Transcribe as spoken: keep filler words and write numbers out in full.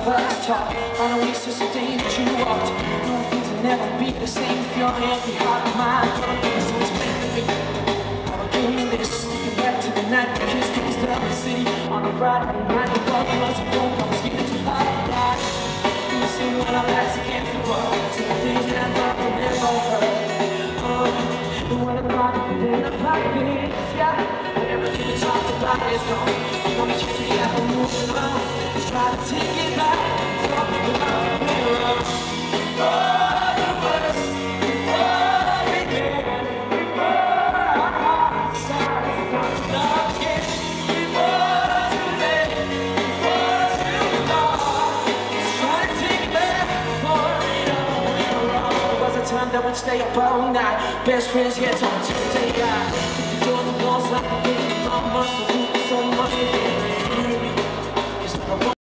us talk. On a waste of the day that you walked. No, things will never be the same if your empty heart of mine. So it's meant to be. I'll give me this. Looking back to the night we kissed in the city. On a Friday night, the ball was a phone call. I was getting too hot to die. You see when our backs against the wall. See the things that I thought would never hurt. Oh, the one about it, then about this, yeah. Everything we talked about is gone. You know me, just yeah, I'm moving on. Let's try to take it back. Talk about the mirror. Oh, the worst. Oh, we did. Before our hearts started to love again. Before too late. Before too long. Let's try to take it back. For we know we were wrong. There was a time that we'd stay up all night. Best friends, yeah, till Tuesday night.